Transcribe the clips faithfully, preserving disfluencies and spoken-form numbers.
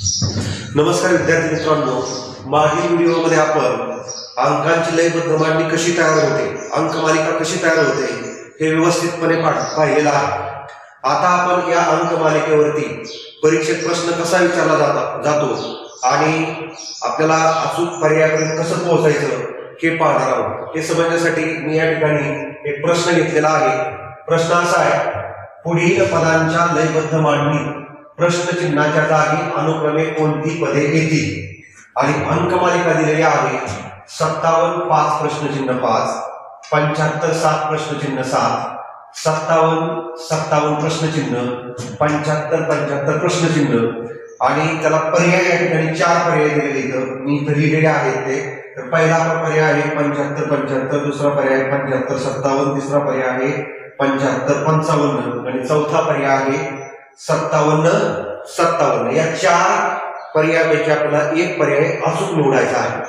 नमस्कार विद्यार्थी मित्रांनो, मागील व्हिडिओमध्ये आपण अंकांची लयबद्ध मांडणी कशी तयार होते, अंकमालिका कशी तयार होते हे व्यवस्थितपणे पाहिलेलं आहे। आता आपण या अंकमालिकेवरती परीक्षेत प्रश्न कसा विचारला जातो आणि आपल्याला अचूक पर्यायापर्यंत कसं पोहोचायचं हे पाहणार आहोत। हे समजण्यासाठी मी या ठिकाणी एक प्रश्न घेतलेला आहे। प्रश्न असा आहे, पुढील पदांच्या लयबद्ध मांडणी प्रश्नचिन्हाच्या जागी अनुक्रमे कोणती पदे येतील आणि अंकमालिका दिलेली आहे सत्तावन्न पाच प्रश्नचिन्ह पाच, पंच्याहत्तर सात प्रश्नचिन्ह सात, सत्तावन्न सत्तावन्न प्रश्नचिन्ह, पंच्याहत्तर पंच्याहत्तर प्रश्नचिन्ह आणि त्याला पर्याय या ठिकाणी चार पर्याय दिलेले इथं मी इथं लिहिलेले आहेत ते। तर पहिला पर्याय आहे पंच्याहत्तर पंच्याहत्तर, दुसरा पर्याय पंच्याहत्तर सत्तावन्न, तिसरा पर्याय आहे पंच्याहत्तर पंचावन्न आणि चौथा पर्याय आहे सत्तावन्न सत्तावन्न। या चार पर्यायापैकी आपल्याला एक पर्याय अचूक निवडायचा आहे।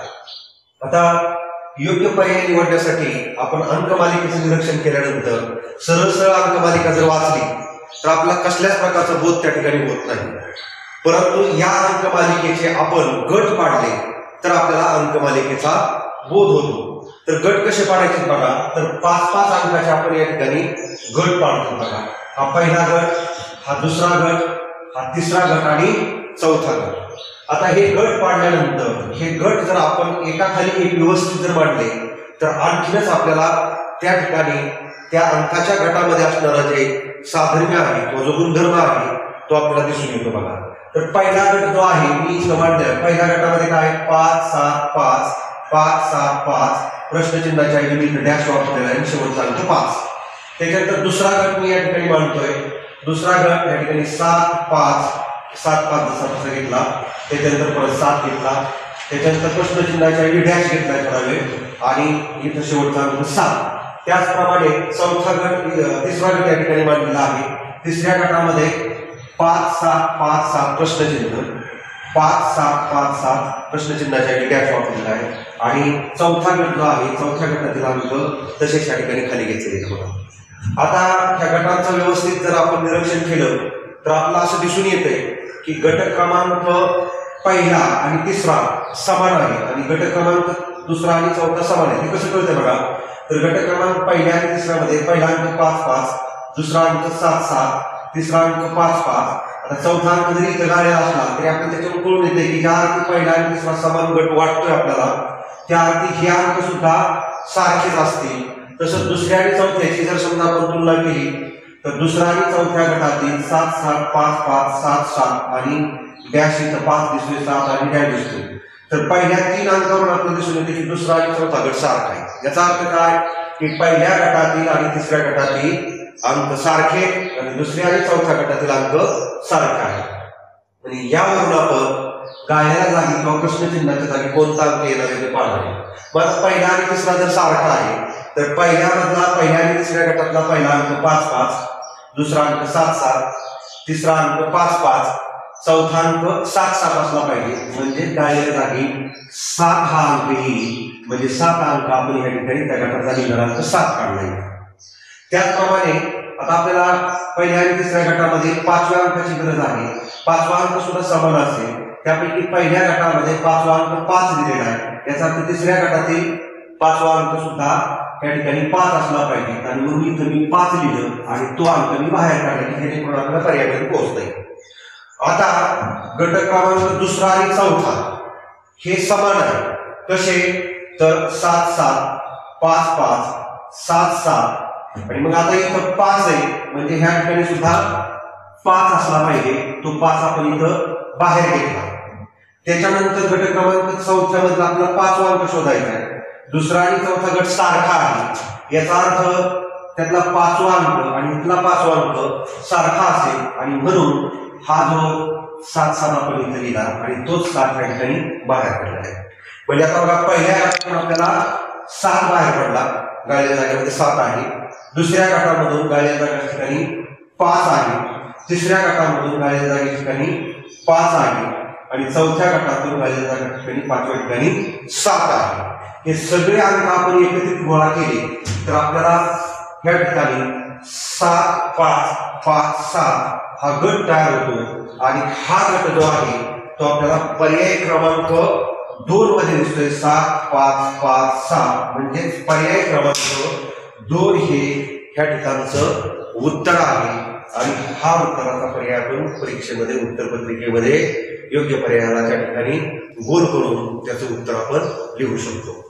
आता योग्य पर्याय निवडण्यासाठी आपण अंकमालिकेचं निरीक्षण केल्यानंतर सरळ सरळ अंकमालिका जर वाचली तर आपल्याला कसल्याच प्रकारचा बोध त्या ठिकाणी होत नाही, परंतु या अंकमालिकेचे आपण गट पाडले तर आपल्याला अंकमालिकेचा बोध होतो। तर गट कसे पाडायचे बघा, तर पाच पाच अंकाचे आपण या ठिकाणी गट पाडतो बघा। हा पहिला गट, हा दुसरा गट, हा तिसरा गट आणि चौथा गट। आता हे गट पाडल्यानंतर हे गट जर आपण एकाखाली एक व्यवस्थित जर मांडले तर आणखीनच आपल्याला त्या ठिकाणी त्या अंकाच्या गटामध्ये असणारा जे साधर्म्य आहे किंवा जो गुणधर्म आहे तो आपल्याला दिसून येतो बघा। तर पहिला गट जो आहे मी इथं मांडलाय, पहिल्या गटामध्ये काय पाच सात पाच, पाच सात पाच प्रश्नचिन्हाच्या ऐवजी मी डॅश वापरलेला आहे, शेवटचा अंक पाच। त्याच्यानंतर दुसरा गट मी या ठिकाणी मांडतोय, दुसरा गट या ठिकाणी सात पाच, सात पाच जसा तसा घेतला, त्याच्यानंतर परत सात घेतला, त्याच्यानंतर प्रश्नचिन्हाच्या ऐवजी डॅश घेतला थोडा वेळ आणि इथं शेवटचा अंक सात। त्याचप्रमाणे चौथा गट तिसरा गट या ठिकाणी मांडलेला आहे। तिसऱ्या गटामध्ये पाच सात पाच सात प्रश्नचिन्ह, पाच सात पाच सात प्रश्नचिन्हाच्या ऐवजी डॅश वापरलेला आहे आणि चौथा गट जो आहे चौथ्या गटातील अंक तसेच या ठिकाणी खाली घेतलेले बघा। आता ह्या गटांचं व्यवस्थित जर आपण निरीक्षण केलं तर आपल्याला असं दिसून येते की गट क्रमांक पहिला आणि तिसरा समान आहे आणि गट क्रमांक दुसरा आणि चौथा समान आहे। हे कसं कळतं बघा, तर गट क्रमांक पहिल्या आणि तिसऱ्यामध्ये पहिला अंक पाच पाच, दुसरा अंक सात सात, तिसरा अंक पाच पाच, आता चौथा अंक जरी इथं गाळलेला असला तरी आपल्याला त्याच्यावर कळून येते की ज्या अर्थी पहिला आणि तिसरा समान गट वाटतोय आपल्याला त्या अर्थी हे अंक सुद्धा सारखेच असतील। तसंच दुसऱ्या आणि चौथ्याची जर समजा आपण तुलना केली तर दुसऱ्या आणि चौथ्या गटातील सात सात पाच पाच सात सात आणि डॅश इथं पाच दिसतोय, सात आणि डॅश दिसतोय। तर पहिल्या तीन अंकावरून आपल्याला दिसून येते की दुसरा आणि चौथा गट सारखा आहे। याचा अर्थ काय की पहिल्या गटातील आणि तिसऱ्या गटातील अंक सारखे आणि दुसऱ्या आणि चौथ्या गटातील अंक सारखे आहे आणि यावरून आपण गाळलेल्या जागी किंवा प्रश्नचिन्हाच्या जागी कोणता अंक येणार आहे ते पाहणार आहे। मग पहिला आणि तिसरा जर सारखा आहे तर पहिल्यामधला पहिल्या आणि तिसऱ्या गटातला पहिला अंक पाच पाच, दुसरा अंक सात सात, तिसरा अंक पाच पाच, चौथा अंक सात सात असला पाहिजे, म्हणजे गाळलेल्या जागी सात हा अंक येईल, म्हणजे सात अंक आपण या ठिकाणी त्या गटाचा निघणारा अंक सात काढला येईल। त्याचप्रमाणे आता आपल्याला पहिल्या आणि तिसऱ्या गटामध्ये पाचव्या अंकाची गरज आहे। पाचवा अंक सुद्धा समान असेल, त्यापैकी पहिल्या गटामध्ये पाचवा अंक पाच दिलेला आहे, याचा अर्थ तिसऱ्या गटातील पाचवा अंक सुद्धा या ठिकाणी पाच असला पाहिजे आणि मग इथं मी पाच लिहिलं आणि तो अंक मी बाहेर काढला की जेणेकरून आपल्याला पर्यायापर्यंत पोहोचता येईल। आता गट क्रमांक दुसरा आणि चौथा हे समान आहे, कसे तर सात सात पाच पाच सात सात आणि मग आता इथं पाच आहे म्हणजे ह्या ठिकाणी सुद्धा पाच असला पाहिजे, तो पाच आपण इथं बाहेर घेतला। त्याच्यानंतर गट क्रमांक चौथ्या मधला आपल्याला पाचवा अंक शोधायचा आहे। दुसरा आणि चौथा गट सारखा आहे, याचा अर्थ त्यातला पाचवा अंक आणि इथला पाचवा अंक सारखा असेल आणि म्हणून हा जो सात सात आपण इथे लिहिला आणि तोच सात या ठिकाणी बाहेर पडला आहे। म्हणजे आता बघा पहिल्या गटातून आपल्याला सात बाहेर पडला, गाळलेल्या जागेमध्ये सात आहे, दुसऱ्या गटामधून गाळलेल्या जागेच्या ठिकाणी पाच आहे, तिसऱ्या गटामधून गाळलेल्या जागेच्या ठिकाणी पाच आहे आणि चौथ्या गटातून गाळलेल्या जागेच्या ठिकाणी पाचव्या ठिकाणी सात आहे। हे सगळे अंक आपण एकत्रित गोळा केले तर आपल्याला या ठिकाणी सात पाच पाच सात हा गट तयार होतो आणि हा गट जो आहे तो आपल्याला पर्याय क्रमांक दोन मध्ये दिसतोय सात पाच पाच सहा, म्हणजे पर्याय क्रमांक दोन हे ह्या ठिकाणचं उत्तर आहे आणि हा उत्तराचा पर्याय आपण परीक्षेमध्ये उत्तरपत्रिकेमध्ये योग्य पर्यायाला त्या ठिकाणी गोल करून त्याचं उत्तर आपण लिहू शकतो.